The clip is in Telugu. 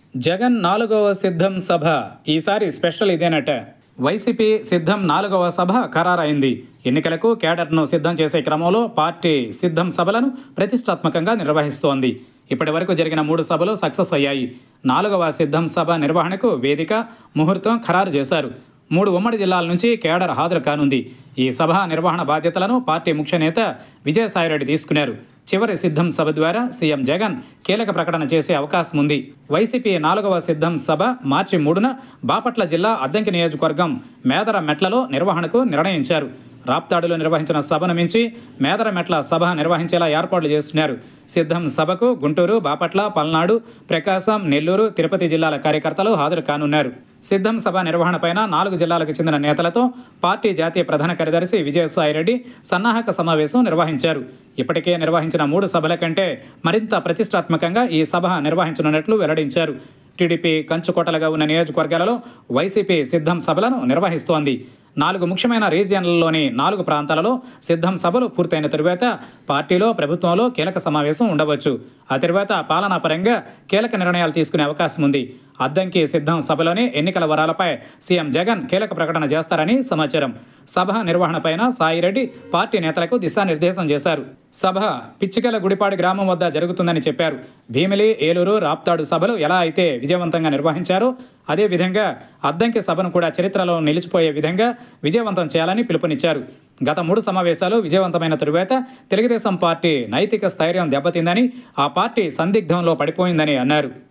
జగన్ 4వ సిద్ధం సభ ఈసారి స్పెషల్ ఇదేనట. వైసీపీ సిద్ధం 4వ సభ ఖరారైంది. ఎన్నికలకు కేడర్ను సిద్ధం చేసే క్రమంలో పార్టీ సిద్ధం సభలను ప్రతిష్టాత్మకంగా నిర్వహిస్తోంది. ఇప్పటి వరకు జరిగిన 3 సభలు సక్సెస్ అయ్యాయి. 4వ సిద్ధం సభ నిర్వహణకు వేదిక, ముహూర్తం ఖరారు చేశారు. 3 ఉమ్మడి జిల్లాల నుంచి కేడర్ హాజరు కానుంది. ఈ సభ నిర్వహణ బాధ్యతలను పార్టీ ముఖ్య నేత విజయసాయిరెడ్డి తీసుకున్నారు. చివరి సిద్ధం సభ ద్వారా సీఎం జగన్ కీలక ప్రకటన చేసే అవకాశం ఉంది. వైసీపీ 4వ సిద్ధం సభ మార్చి 3న బాపట్ల జిల్లా అద్దంకి నియోజకవర్గం మేదరమెట్లలో నిర్వహణకు నిర్ణయించారు. రాప్తాడులో నిర్వహించిన సభను మించి మేదరమెట్ల సభ నిర్వహించేలా ఏర్పాట్లు చేస్తున్నారు. సిద్ధం సభకు గుంటూరు, బాపట్ల, పల్నాడు, ప్రకాశం, నెల్లూరు, తిరుపతి జిల్లాల కార్యకర్తలు హాజరు కానున్నారు. సిద్ధం సభ నిర్వహణపైన 4 జిల్లాలకు చెందిన నేతలతో పార్టీ జాతీయ ప్రధాన కార్యదర్శి విజయసాయిరెడ్డి సన్నాహక సమావేశం నిర్వహించారు. ఇప్పటికే నిర్వహించిన 3 సభల కంటే మరింత ప్రతిష్టాత్మకంగా ఈ సభ నిర్వహించనున్నట్లు వెల్లడించారు. టీడీపీ కంచుకోటలుగా ఉన్న నియోజకవర్గాలలో వైసీపీ సిద్ధం సభలను నిర్వహిస్తోంది. 4 ముఖ్యమైన రీజియన్లలోని 4 ప్రాంతాలలో సిద్ధం సభలు పూర్తయిన తరువాత పార్టీలో, ప్రభుత్వంలో కీలక సమావేశం ఉండవచ్చు. ఆ తరువాత పాలనాపరంగా కీలక నిర్ణయాలు తీసుకునే అవకాశం ఉంది. అద్దంకి సిద్ధం సభలోనే ఎన్నికల వరాలపై సీఎం జగన్ కీలక ప్రకటన చేస్తారని సమాచారం. సభ నిర్వహణపైన సాయిరెడ్డి పార్టీ నేతలకు దిశానిర్దేశం చేశారు. సభ పిచ్చికల గుడిపాడు గ్రామం వద్ద జరుగుతుందని చెప్పారు. భీమిలి, ఏలూరు, రాప్తాడు సభలు ఎలా అయితే విజయవంతంగా నిర్వహించారో అదేవిధంగా అద్దంకి సభను కూడా చరిత్రలో నిలిచిపోయే విధంగా విజయవంతం చేయాలని పిలుపునిచ్చారు. గత 3 సమావేశాలు విజయవంతమైన తరువాత తెలుగుదేశం పార్టీ నైతిక స్థైర్యం దెబ్బతిందని, ఆ పార్టీ సందిగ్ధంలో పడిపోయిందని అన్నారు.